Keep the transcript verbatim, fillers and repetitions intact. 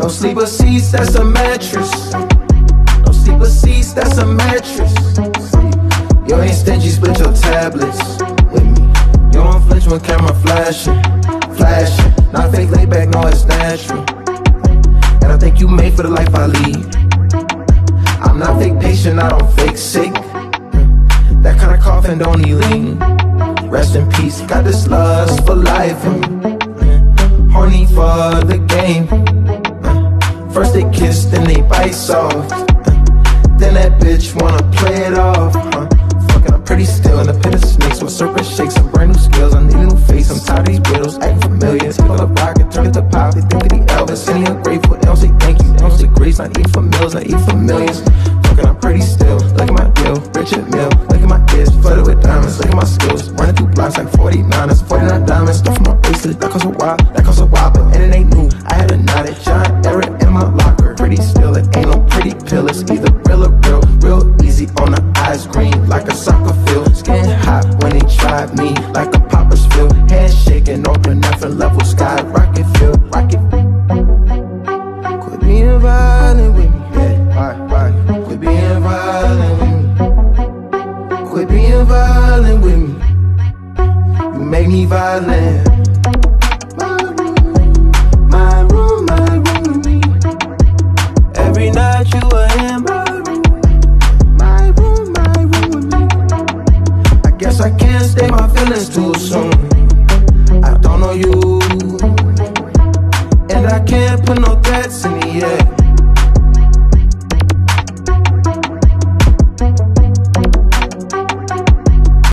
No sleeper seats, that's a mattress. No sleeper seats, that's a mattress. You ain't stingy, split your tablets with me. You don't flinch when camera flashing, flashing. Not fake, laid back, no, it's natural. And I think you made for the life I lead. I'm not fake patient, I don't fake sick. That kind of coughing don't need lean. Rest in peace, got this lust for life. Horny for the game. First they kiss, then they bite soft. Then that bitch wanna play it off. Fucking, I'm pretty still in the pit of snakes. With serpent shakes, some brand new skills. I need a new face, I'm tired of these riddles acting familiar. Take all the rock and turn it to pop. They think of the Elvis, and he ungrateful. They don't say thank you, they don't say grace. Not eat for meals, not eat for millions. Fucking, I'm pretty still. Look at my deal, Richard Mill. Look at my ears, flooded with diamonds. Look at my skills, running through blocks like forty-nine. That's forty-nine diamonds. Stuff from my bracelet, that costs a while, that costs a while. But and it ain't new, I had a knot at John Eric in my locker. Pretty still, it ain't no pretty pill. It's either real or real, real easy on the eyes, green like a soccer field. Skin hot when they tried me, like a Popper's feel. Head shaking on the different level, sky rocket feel, rocket. Quit being violent with me, yeah, why, why? Quit being violent with me. Quit being violent with me. You make me violent. My room, my room with me. Every night you are in my room. My room, my room with me. I guess I can't state my feelings too soon. I don't know you, and I can't put no threats in the air.